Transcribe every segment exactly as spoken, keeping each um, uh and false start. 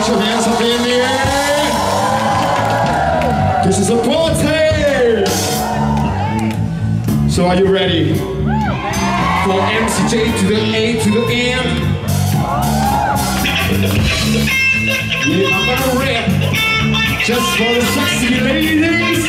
Put your hands up in the air. This is a party. So are you ready for M C J to the A to the N? Yeah, I'm gonna rap just for the sexy ladies.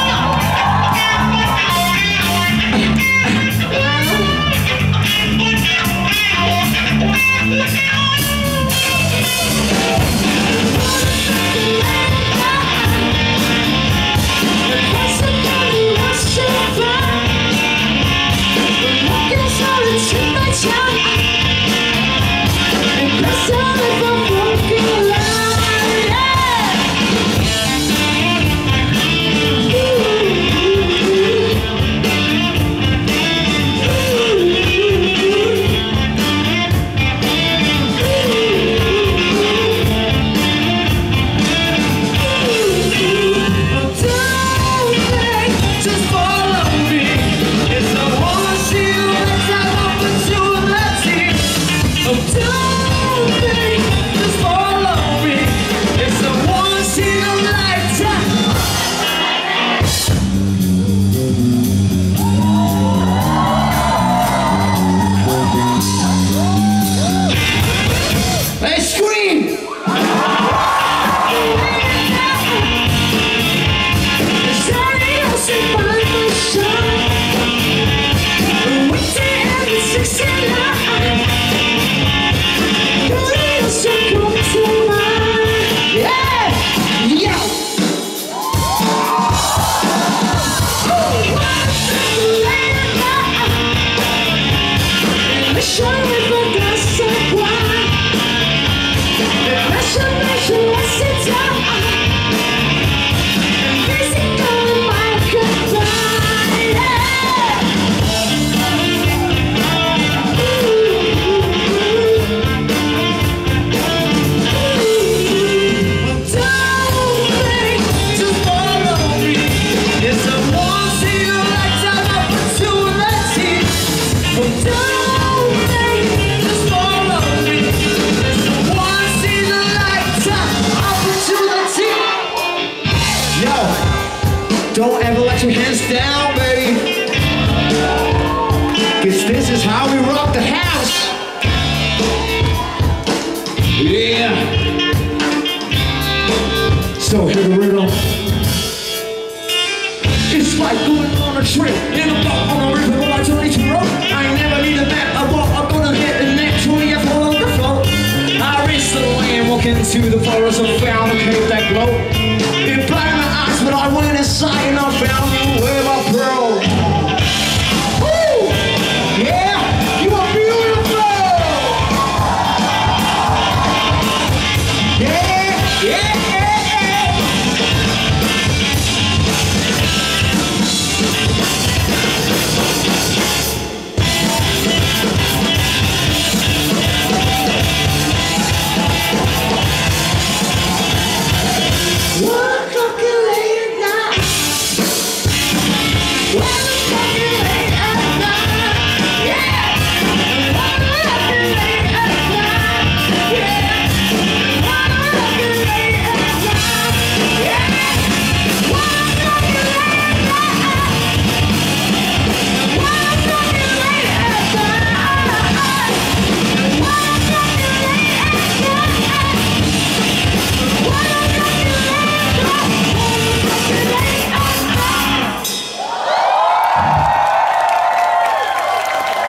Don't ever let your hands down, baby. Cause this is how we rock the house. Yeah. So hear the rhythm. It's like going on a trip in a boat on a river where I don't need to row. I ain't never need a map. I walk, I'm gonna hit the net till we have all the flow. I reached the land, walked into the forest and found a cave that glowed. It blinded my eyes, but I went inside and I found a well.